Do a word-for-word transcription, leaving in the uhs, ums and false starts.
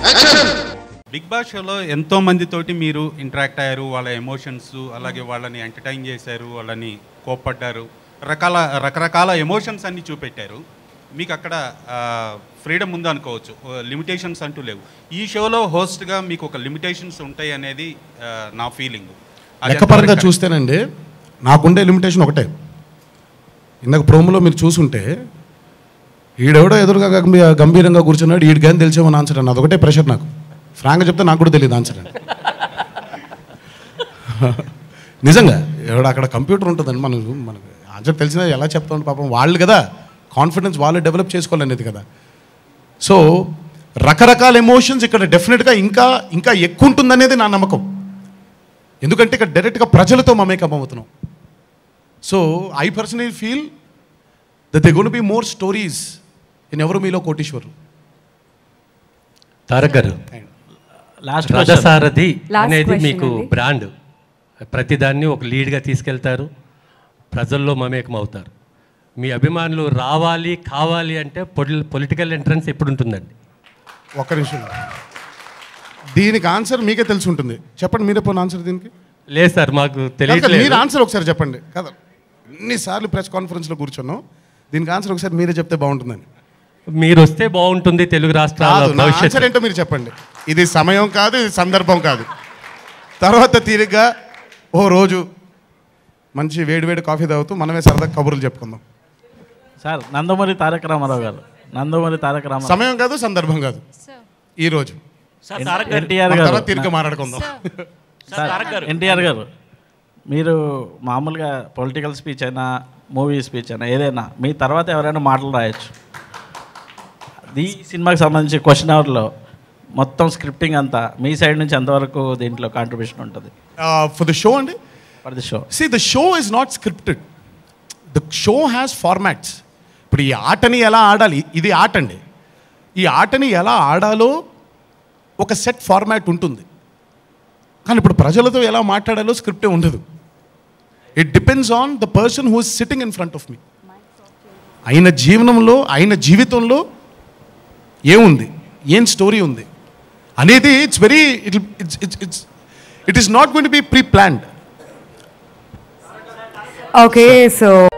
Big boss షోలో ఎంతో మందితోటి మీరు ఇంటరాక్ట్ అయ్యారు, వాళ్ళ ఎమోషన్స్ అలాగే వాళ్ళని ఎంటర్టైన్ చేశారు, వాళ్ళని కోప్పడ్డారు, రకాల రకరకాల ఎమోషన్స్ అన్ని చూపెట్టారు. మీకు అక్కడ ఫ్రీడమ్ ఉంది అనుకోవచ్చు, లిమిటేషన్స్ అంటూ లేవు. ఈ షోలో హోస్ట్గా మీకు ఒక లిమిటేషన్స్ ఉంటాయి అనేది నా ఫీలింగ్. లెక్కపరంగా చూస్తేనండి నాకుండే లిమిటేషన్ ఒకటే. ఇందాక ప్రోమోలో మీరు చూసుంటే ఈడెవడో ఎదురుగా గంభీరంగా కూర్చున్నాడు, ఈడికేం తెలిసేమని ఆన్సర్ అన్న అదొకటే ప్రెషర్ నాకు. ఫ్రాంక్గా చెప్తే నాకు కూడా తెలియదు ఆన్సర్ అని. నిజంగా ఎవడ అక్కడ కంప్యూటర్ ఉంటుందండి, మనం మనకు ఆన్సర్ తెలిసినా ఎలా చెప్తాం పాపం వాళ్ళు కదా, కాన్ఫిడెన్స్ వాళ్ళు డెవలప్ చేసుకోవాలనేది కదా. సో రకరకాల ఎమోషన్స్ ఇక్కడ డెఫినెట్గా ఇంకా ఇంకా ఎక్కువ ఉంటుందనేది నా నమ్మకం. ఎందుకంటే ఇక్కడ డైరెక్ట్గా ప్రజలతో మమేకం అవుతున్నాం. So I personally feel that they gonna be more stories in Evaru Meelo కోటీశ్వరు. Tarak గారు, లాస్ట్ రథసారథి అనేది మీకు బ్రాండ్, ప్రతిదాన్ని ఒక లీడ్గా తీసుకెళ్తారు, ప్రజల్లో మమేకం అవుతారు. మీ అభిమానులు రావాలి కావాలి అంటే పొలిటికల్ ఎంట్రన్స్ ఎప్పుడు ఉంటుందండి? ఒక్క నిమిషం, దీనికి ఆన్సర్ మీకే తెలిసి ఉంటుంది. చెప్పండి, మీరే పోయిన ఆన్సర్ దీనికి. లేదు సార్, మాకు తెలియదు. మీరు ఆన్సర్ ఒకసారి చెప్పండి కదా, ఎన్నిసార్లు ప్రెస్ కాన్ఫరెన్స్లో కూర్చున్నాం, దీనికి ఆన్సర్ ఒకసారి మీరే చెప్తే బాగుంటుందని. మీరు వస్తే బాగుంటుంది తెలుగు రాష్ట్రాల ఆన్సర్ ఏంటో మీరు చెప్పండి. ఇది సమయం కాదు, ఇది సందర్భం కాదు. తర్వాత తీరిగ్గా ఓ రోజు మంచి వేడివేడి కాఫీ తాగుతూ మనమే సరదా కబుర్లు చెప్పుకుందాం. సార్, నందమూరి తారక రామారావు గారు, నందమూరి తారక రామారావు సమయం కాదు, సందర్భం కాదు, ఈ రోజు ఎన్టీఆర్ గారు తీరిక మాట్లాడుకుందాం. ఎన్టీఆర్ గారు, మీరు మామూలుగా పొలిటికల్ స్పీచ్ అయినా మూవీ స్పీచ్ అయినా ఏదైనా మీ తర్వాత ఎవరైనా మాటలు రాయొచ్చు. ఈ సినిమాకి సంబంధించి క్వశ్చన్ అవర్లో మొత్తం స్క్రిప్టింగ్ అంతా మీ సైడ్ నుంచి ఎంతవరకు దీంట్లో కాంట్రిబ్యూషన్ ఉంటుంది? ఫర్ ద షో అండి, for the show see the show is not scripted, the show has formats. ఇప్పుడు ఈ ఆటని ఎలా ఆడాలి, ఇది ఆట అండి, ఈ ఆటని ఎలా ఆడాలో ఒక సెట్ ఫార్మాట్ ఉంటుంది. కానీ ఇప్పుడు ప్రజలతో ఎలా మాట్లాడాలో స్క్రిప్టే ఉండదు. It depends on the person who is sitting in front of me. ఆయన జీవనంలో, ఆయన జీవితంలో ఏముంది, ఏం స్టోరీ ఉంది అనేది it's very it it's it's it's it is not going to be pre planned. Okay, so